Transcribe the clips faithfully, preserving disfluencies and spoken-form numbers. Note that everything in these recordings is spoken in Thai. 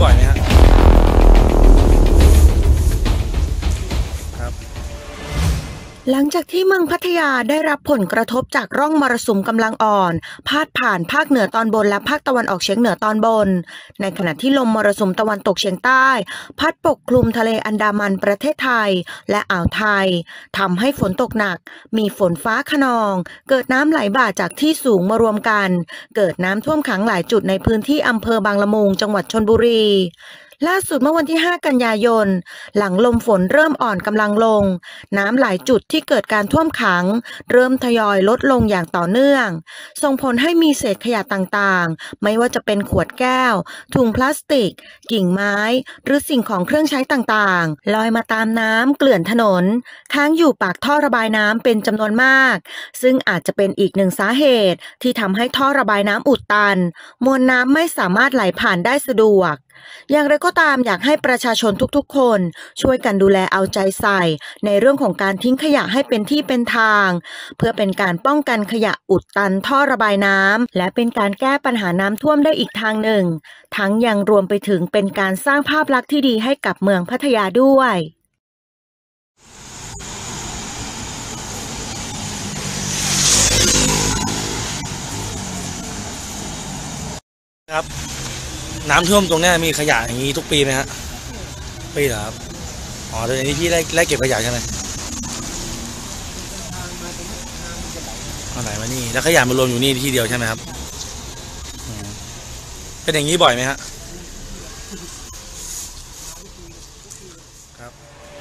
บ่อยไหมฮะหลังจากที่เมืองพัทยาได้รับผลกระทบจากร่องมรสุมกำลังอ่อนพาดผ่านภาคเหนือตอนบนและภาคตะวันออกเฉียงเหนือตอนบนในขณะที่ลมมรสุมตะวันตกเฉียงใต้พัดปกคลุมทะเลอันดามันประเทศไทยและอ่าวไทยทำให้ฝนตกหนักมีฝนฟ้าคะนองเกิดน้ำไหลบ่าจากที่สูงมารวมกันเกิดน้ำท่วมขังหลายจุดในพื้นที่อำเภอบางละมุงจังหวัดชลบุรีล่าสุดเมื่อวันที่ห้ากันยายนหลังลมฝนเริ่มอ่อนกำลังลงน้ำหลายจุดที่เกิดการท่วมขังเริ่มทยอยลดลงอย่างต่อเนื่องส่งผลให้มีเศษขยะต่างๆไม่ว่าจะเป็นขวดแก้วถุงพลาสติกกิ่งไม้หรือสิ่งของเครื่องใช้ต่างๆลอยมาตามน้ำเกลื่อนถนนค้างอยู่ปากท่อระบายน้ำเป็นจำนวนมากซึ่งอาจจะเป็นอีกหนึ่งสาเหตุที่ทำให้ท่อระบายน้ำอุดตันมวลน้ำไม่สามารถไหลผ่านได้สะดวกอย่างไรก็ตามอยากให้ประชาชนทุกๆคนช่วยกันดูแลเอาใจใส่ในเรื่องของการทิ้งขยะให้เป็นที่เป็นทางเพื่อเป็นการป้องกันขยะอุดตันท่อระบายน้ำและเป็นการแก้ปัญหาน้ำท่วมได้อีกทางหนึ่งทั้งยังรวมไปถึงเป็นการสร้างภาพลักษณ์ที่ดีให้กับเมืองพัทยาด้วยครับน้ำท่วมตรงนี้มีขยะอย่างนี้ทุกปีไหมฮะปีเหรอครับอ๋อตอนนี้พี่ไล่ไล่เก็บขยะใช่ไหมเอาไหนมานี่แล้วขยะมารวมอยู่นี่ที่เดียวใช่ไหมครับเป็นอย่างนี้บ่อยไหมฮะครับ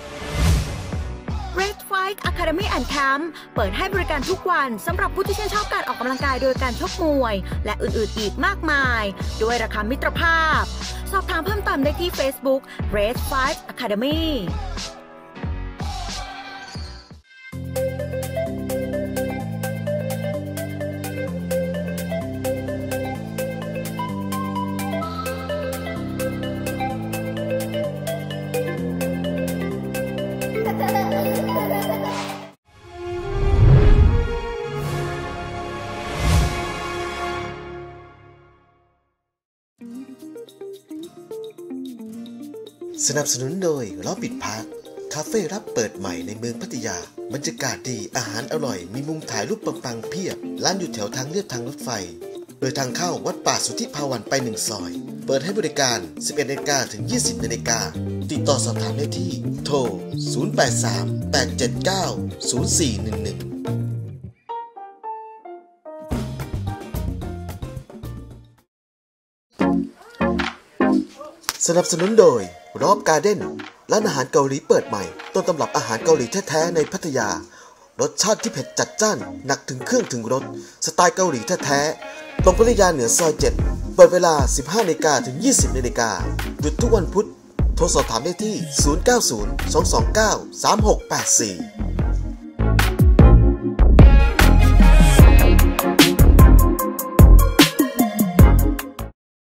Red Fight Academy and Camp เปิดให้บริการทุกวันสำหรับผู้ที่ชื่นชอบการออกกำลังกายโดยการชกมวยและอื่นๆอีกมากมายด้วยราคามิตรภาพสอบถามเพิ่มเติมได้ที่ Facebook Red Fight Academy สนับสนุนโดยล้อปิดพาร์คคาเฟ่รับเปิดใหม่ในเมืองพัทยาบรรยากาศดีอาหารอร่อยมีมุมถ่ายรูปปังๆเพียบร้านอยู่แถวทางเลียบทางรถไฟโดยทางเข้าวัดป่าสุทธิภาวันไปหนึ่งซอยเปิดให้บริการ สิบเอ็ดนาฬิกา ถึง ยี่สิบนาฬิกาติดต่อสอบถามได้ที่โทรศูนย์ แปด สาม แปด เจ็ด เก้า ศูนย์ สี่ หนึ่ง หนึ่งสนับสนุนโดยรอบการ์เด้นร้านอาหารเกาหลีเปิดใหม่ต้นตำรับอาหารเกาหลีแท้ๆในพัทยารสชาติที่เผ็ดจัดจ้านหนักถึงเครื่องถึงรสสไตล์เกาหลีแท้ๆตรงพัทยาเหนือซอยเจ็ดเปิดเวลา สิบห้านาฬิกา ถึง ยี่สิบนาฬิกาหยุดทุกวันพุธโทรสอบถามได้ที่ศูนย์ เก้า ศูนย์ สอง สอง เก้า สาม หก แปด สี่